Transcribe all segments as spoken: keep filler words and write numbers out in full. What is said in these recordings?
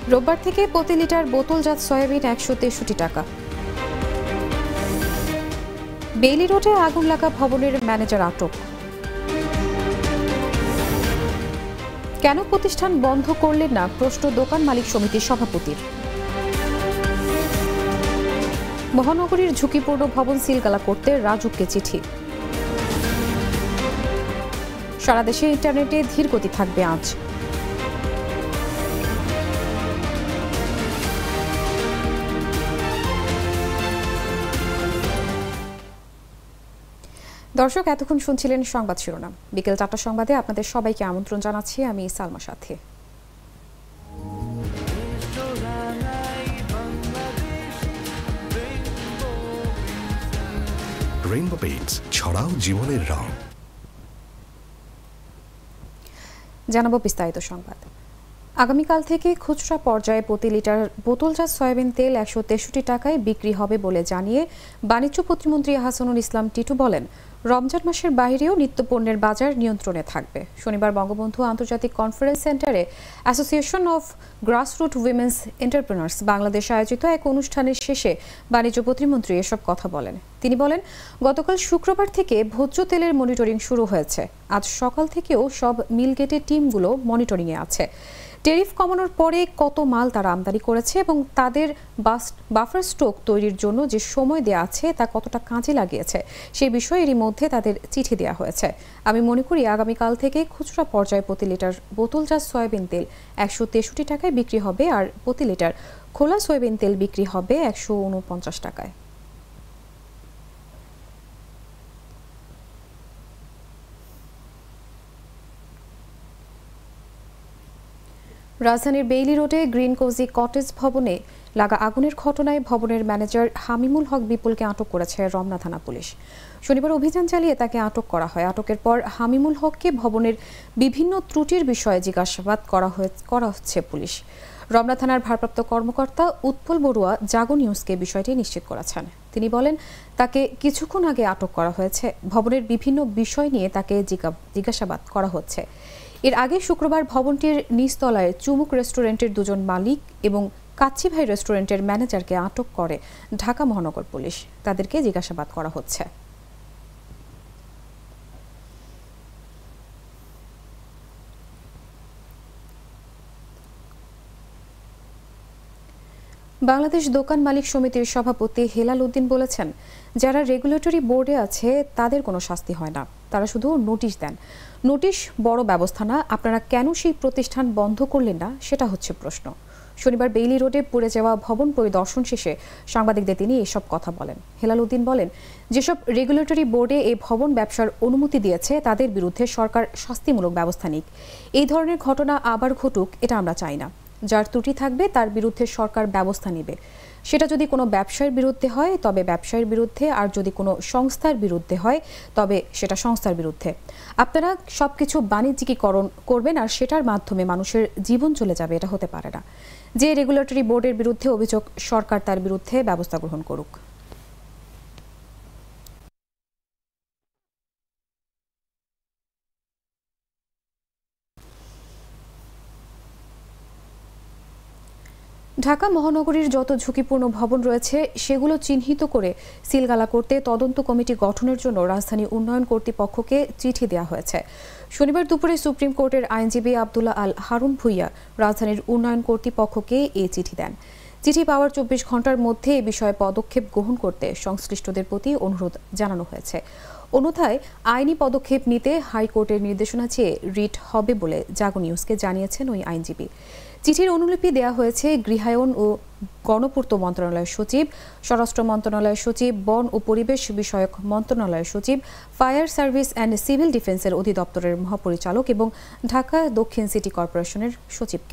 রোববার থেকে প্রতি লিটার বোতলজাত সয়াবিন একশো তেষট্টি টাকা। বেইলি রোডে আগুন লাগা ভবনের ম্যানেজার আটক। কেন প্রতিষ্ঠান বন্ধ করলেন না প্রশ্ন দোকান মালিক সমিতির সভাপতির। মহানগরীর ঝুঁকিপূর্ণ ভবন সিলগালা করতে রাজুককে চিঠি। সারা দেশে ইন্টারনেটে ধীর গতি থাকবে আজ। দর্শক, এতক্ষণ শুনছিলেন সংবাদ শিরোনাম। বিকেল চারটার সংবাদে আপনাদের সবাইকে আমন্ত্রণ জানাচ্ছি আমি সালমা সাথী। রেইনবো পেইন্টস, ছড়াও জীবনের রং। জানাবো বিস্তারিত সংবাদ। আগামীকাল থেকে খুচরা পর্যায়ে প্রতি লিটার বোতলজাত সয়াবিন তেল একশো তেষট্টি টাকায় বিক্রি হবে বলে জানিয়ে বাণিজ্য প্রতিমন্ত্রী হাসানুল ইসলাম টিটু বলেন, রমজান মাসের বাইরেও নিত্যপণ্যের বাজার নিয়ন্ত্রণে থাকবে। শনিবার বঙ্গবন্ধু আন্তর্জাতিক কনফারেন্স সেন্টারে association of grassroot women's entrepreneurs Bangladesh আয়োজিত এক অনুষ্ঠানের শেষে বাণিজ্য প্রতিমন্ত্রী এসব কথা বলেন। তিনি বলেন, গতকাল শুক্রবার থেকে ভোজ্য তেলের মনিটরিং শুরু হয়েছে। আজ সকাল থেকেও সব মিলগেটের টিমগুলো মনিটরিংয়ে আছে। ট্যারিফ কমানোর পরে কত মাল তারা আমদানি করেছে এবং তাদের বাফার স্টক তৈরির জন্য যে সময় দেওয়া আছে তা কতটা কাজে লাগিয়েছে সেই বিষয়ে এরই মধ্যে তাদের চিঠি দেওয়া হয়েছে। আমি মনে করি আগামীকাল থেকে খুচরা পর্যায়ে প্রতি লিটার বোতলজাত সয়াবিন তেল একশো তেষট্টি টাকায় বিক্রি হবে আর প্রতি লিটার খোলা সয়াবিন তেল বিক্রি হবে একশো উনপঞ্চাশ টাকায়। রাজধানীর বেইলি রোডে গ্রিন কোজি কটেজ ভবনে লাগা আগুনের ঘটনায় ভবনের ম্যানেজার হামিমুল হক বিপুলকে আটক করেছে রমনা থানা পুলিশ। শনিবার অভিযান চালিয়ে তাকে আটক করা হয়। আটকের পর হামিমুল হককে ভবনের বিভিন্ন ত্রুটির বিষয়ে জিজ্ঞাসাবাদ করা হচ্ছে পুলিশ। রমনা থানার ভারপ্রাপ্ত কর্মকর্তা উৎপল বড়ুয়া জাগো নিউজকে বিষয়টি নিশ্চিত করেছেন। তিনি বলেন, তাকে কিছুক্ষণ আগে আটক করা হয়েছে। ভবনের বিভিন্ন বিষয় নিয়ে তাকে জিজ্ঞাসাবাদ করা হচ্ছে। এর আগে শুক্রবার ভবনটির নিচতলায় চুমুক রেস্টুরেন্টের দুজন মালিক এবং কাচ্চি ভাই রেস্টুরেন্টের ম্যানেজারকে আটক করে ঢাকা মহানগর পুলিশ। তাদেরকে জিজ্ঞাসাবাদ করা হচ্ছে। বাংলাদেশ দোকান মালিক সমিতির সভাপতি হেলাল উদ্দিন বলেছেন, যারা রেগুলেটরি বোর্ডে আছে তাদের কোনো শাস্তি হয় না, তারা শুধু নোটিশ দেন। নোটিশ বড় ব্যবস্থা না, আপনারা কেন সেই প্রতিষ্ঠান বন্ধ করলেন না সেটা হচ্ছে প্রশ্ন। শনিবার বেইলি রোডে পড়ে যাওয়া ভবন পরিদর্শন শেষে সাংবাদিকদের তিনি এসব কথা বলেন। হেলাল উদ্দিন বলেন, যেসব রেগুলেটরি বোর্ডে এই ভবন ব্যবসার অনুমতি দিয়েছে তাদের বিরুদ্ধে সরকার শাস্তিমূলক ব্যবস্থা নিক। এই ধরনের ঘটনা আবার ঘটুক এটা আমরা চাই না। যার ত্রুটি থাকবে তার বিরুদ্ধে সরকার ব্যবস্থা নেবে। সেটা যদি কোনো ব্যবসায়ের বিরুদ্ধে হয় তবে ব্যবসায়ের বিরুদ্ধে, আর যদি কোনো সংস্থার বিরুদ্ধে হয় তবে সেটা সংস্থার বিরুদ্ধে। আপনারা সবকিছু বাণিজ্যিকীকরণ করবেন আর সেটার মাধ্যমে মানুষের জীবন চলে যাবে, এটা হতে পারে না। যে রেগুলেটরি বোর্ডের বিরুদ্ধে অভিযোগ, সরকার তার বিরুদ্ধে ব্যবস্থা গ্রহণ করুক। ঢাকা মহানগরীর যত ঝুঁকিপূর্ণ ভবন রয়েছে সেগুলো চিহ্নিত করে সিলগালা করতে তদন্ত কমিটি গঠনের জন্য রাজধানী উন্নয়ন কর্তৃপক্ষকে চিঠি দেওয়া হয়েছে। শনিবার দুপুরে সুপ্রিম কোর্টের আইনজীবী আব্দুল্লাহ আল হারুন ভুইয়া রাজধানীর উন্নয়ন কর্তৃপক্ষকে এই চিঠি দেন। চিঠি পাওয়ার চব্বিশ ঘন্টার মধ্যে এ বিষয়ে পদক্ষেপ গ্রহণ করতে সংশ্লিষ্টদের প্রতি অনুরোধ জানানো হয়েছে। অন্যথায় আইনি পদক্ষেপ নিতে হাইকোর্টের নির্দেশনা চেয়ে রিট হবে বলে জাগো নিউজকে জানিয়েছেন ওই আইনজীবী। চিঠির অনুলিপি দেওয়া হয়েছে গৃহায়ন ও গণপূর্ত মন্ত্রণালয়ের সচিব, স্বরাষ্ট্র মন্ত্রণালয়ের সচিব, বন ও পরিবেশ বিষয়ক মন্ত্রণালয়ের সচিব, ফায়ার সার্ভিস অ্যান্ড সিভিল ডিফেন্সের অধিদপ্তরের মহাপরিচালক এবং ঢাকা দক্ষিণ সিটি কর্পোরেশনের সচিবকে।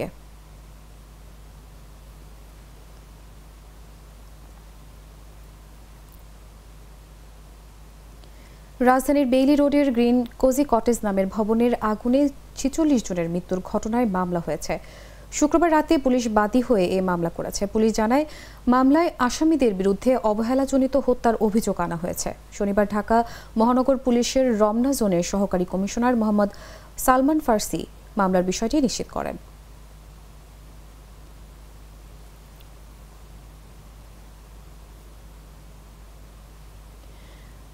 রাজধানীর বেইলি রোডের গ্রিন কোজি কটেজ নামের ভবনের আগুনে ছেচল্লিশ জনের মৃত্যুর ঘটনায় মামলা হয়েছে। শুক্রবার রাতে পুলিশ বাদী হয়ে এ মামলা করেছে। পুলিশ জানায়, মামলায় আসামিদের বিরুদ্ধে অবহেলাজনিত হত্যার অভিযোগ আনা হয়েছে। শনিবার ঢাকা মহানগর পুলিশের রমনা জোনের সহকারী কমিশনার মোহাম্মদ সালমান ফার্সি মামলার বিষয়টি নিশ্চিত করেন।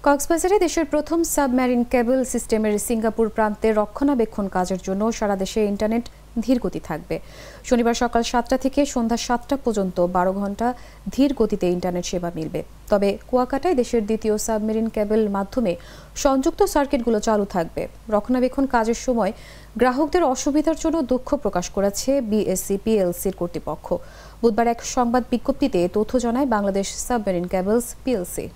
কক্সবাজারে দেশের প্রথম সাবমেরিন কেবল সিস্টেমের সিঙ্গাপুর প্রান্তে রক্ষণাবেক্ষণ কাজের জন্য সারা দেশে ইন্টারনেট ধীরগতি থাকবে। শনিবার সকাল সাতটা থেকে সন্ধ্যা সাতটা পর্যন্ত বারো ঘন্টা ধীর গতিতে ইন্টারনেট সেবা মিলবে। তবে কুয়াকাটায় দেশের দ্বিতীয় সাবমেরিন কেবল মাধ্যমে সংযুক্ত সার্কিটগুলো চালু থাকবে। রক্ষণাবেক্ষণ কাজের সময় গ্রাহকদের অসুবিধার জন্য দুঃখ প্রকাশ করেছে বিএসসি পিএলসির কর্তৃপক্ষ। বুধবার এক সংবাদ বিজ্ঞপ্তিতে তথ্য জানায় বাংলাদেশ সাবমেরিন কেবলস পিএলসি।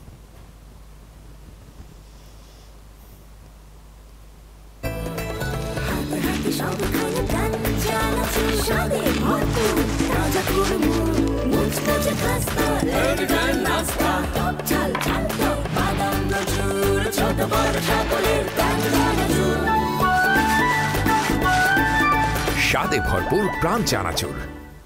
স্বাদে ভরপুর প্রাণ চানাচুর।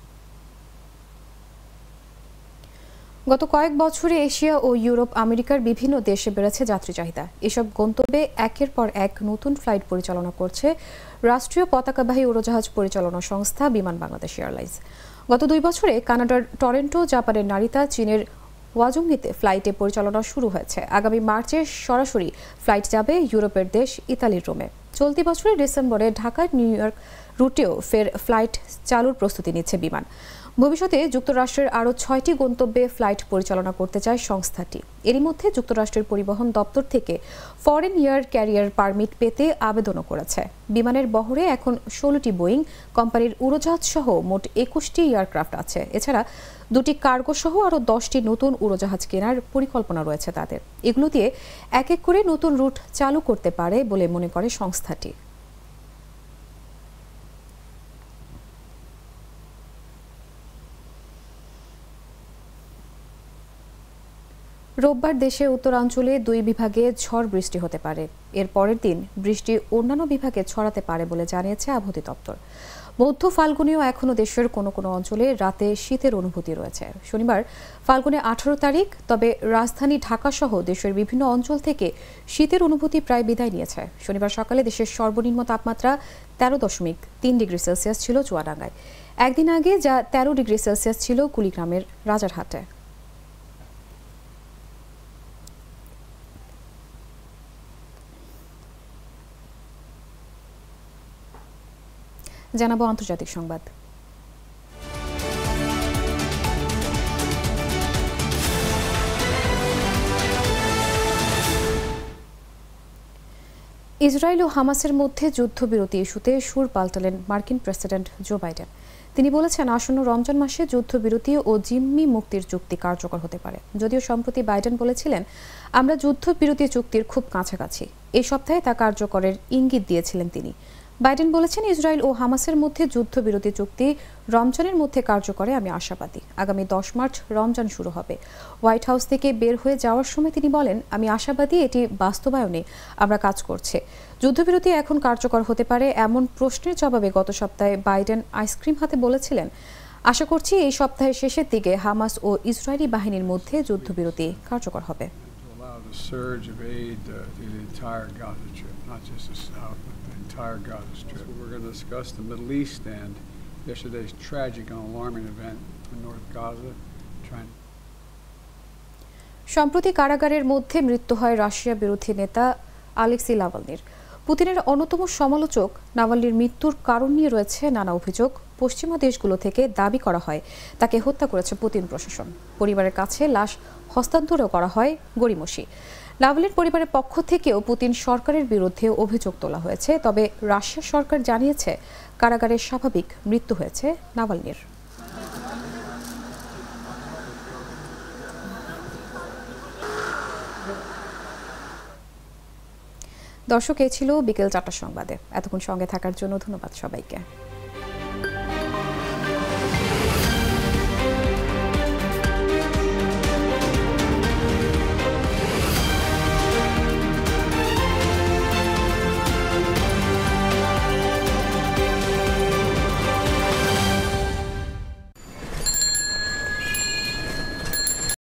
গত কয়েক বছরে এশিয়া ও ইউরোপ আমেরিকার বিভিন্ন দেশে বেড়েছে যাত্রী চাহিদা। এসব গন্তব্যে একের পর এক নতুন ফ্লাইট পরিচালনা করছে রাষ্ট্রীয় পতাকাবাহী উড়োজাহাজ পরিচালনা সংস্থা বিমান বাংলাদেশ এয়ারলাইন্স। গত দুই বছরে কানাডার টরেন্টো, জাপানের নারিতা, চীনের ওয়াজুঙ্গিতে ফ্লাইটে পরিচালনা শুরু হয়েছে। আগামী মার্চে সরাসরি ফ্লাইট যাবে ইউরোপের দেশ ইতালির রোমে। চলতি বছরের ডিসেম্বরে ঢাকা নিউ ইয়র্ক রুটেও ফের ফ্লাইট চালুর প্রস্তুতি নিচ্ছে বিমান। ভবিষ্যতে যুক্তরাষ্ট্রের আরও ছয়টি গন্তব্যে ফ্লাইট পরিচালনা করতে চায় সংস্থাটি। এরই মধ্যে যুক্তরাষ্ট্রের পরিবহন দপ্তর থেকে ফরেন এয়ার ক্যারিয়ার পারমিট পেতে আবেদনও করেছে। বিমানের বহরে এখন ষোলোটি বোয়িং কোম্পানির উড়োজাহাজ সহ মোট একুশটি এয়ারক্রাফট আছে। এছাড়া দুটি কার্গো সহ আরও দশটি নতুন উড়োজাহাজ কেনার পরিকল্পনা রয়েছে তাদের। এগুলো দিয়ে এক এক করে নতুন রুট চালু করতে পারে বলে মনে করে সংস্থাটি। রোববার দেশের উত্তরাঞ্চলে দুই বিভাগে ঝড় বৃষ্টি হতে পারে। এর পরের দিন বৃষ্টি অন্যান্য বিভাগে ছড়াতে পারে বলে জানিয়েছে আবহাওয়া দপ্তর। মধ্য ফাল্গুনেও এখনও দেশের কোনো কোনো অঞ্চলে রাতে শীতের অনুভূতি রয়েছে। শনিবার ফাল্গুনে আঠারো তারিখ, তবে রাজধানী ঢাকা সহ দেশের বিভিন্ন অঞ্চল থেকে শীতের অনুভূতি প্রায় বিদায় নিয়েছে। শনিবার সকালে দেশের সর্বনিম্ন তাপমাত্রা তেরো দশমিক তিন ডিগ্রি সেলসিয়াস ছিল চুয়াডাঙ্গায়। একদিন আগে যা তেরো ডিগ্রি সেলসিয়াস ছিল কুড়িগ্রামের রাজারহাটে। জানাবো আন্তর্জাতিক সংবাদ। ইসরায়েল ও হামাসের মধ্যে যুদ্ধবিরতি ইস্যুতে সুর পাল্টালেন মার্কিন প্রেসিডেন্ট জো বাইডেন। তিনি বলেছেন, আসন্ন রমজান মাসে যুদ্ধবিরতি ও জিম্মি মুক্তির চুক্তি কার্যকর হতে পারে। যদিও সম্প্রতি বাইডেন বলেছিলেন, আমরা যুদ্ধবিরতি চুক্তির খুব কাছাকাছি। এই সপ্তাহে তা কার্যকরের ইঙ্গিত দিয়েছিলেন তিনি। বাইডেন বলেছেন, ইসরায়েল ও হামাসের মধ্যে যুদ্ধবিরতি চুক্তি রমজানের মধ্যে কার্যকরে আমি আশাবাদী। আগামী দশ মার্চ রমজান শুরু হবে। হোয়াইট হাউস থেকে বের হয়ে যাওয়ার সময় তিনি বলেন, আমি আশাবাদী এটি বাস্তবায়নে আমরা কাজ করছে। যুদ্ধবিরতি এখন কার্যকর হতে পারে এমন প্রশ্নের জবাবে গত সপ্তাহে বাইডেন আইসক্রিম হাতে বলেছিলেন, আশা করছি এই সপ্তাহের শেষের দিকে হামাস ও ইসরায়েলি বাহিনীর মধ্যে যুদ্ধবিরতি কার্যকর হবে। The surge of aid uh, to the entire Gaza Strip, not just the south, but the entire Gaza Strip. So we're going to discuss the Middle East and yesterday's tragic and alarming event in North Gaza. Trying. সম্প্রতি কারাগারের মধ্যে মৃত্যু হয় Russia বিরোধী নেতা Alexei নাভালনির। পুতিনের অন্যতম সমালোচক নাভালনির মৃত্যুর কারণ নিয়ে রয়েছে নানা অভিযোগ। পশ্চিমা দেশগুলো থেকে দাবি করা হয় তাকে হত্যা করেছে পুতিন প্রশাসন। পরিবারের কাছে লাশ হস্তান্তরও করা হয় গড়িমসি। নাভালনির পরিবারের পক্ষ থেকেও পুতিন সরকারের বিরুদ্ধে অভিযোগ তোলা হয়েছে। তবে রাশিয়া সরকার জানিয়েছে কারাগারে স্বাভাবিক মৃত্যু হয়েছে নাভালনির। দর্শক, এই ছিল বিকেল চারটার সংবাদে। এতক্ষণ সঙ্গে থাকার জন্য ধন্যবাদ সবাইকে।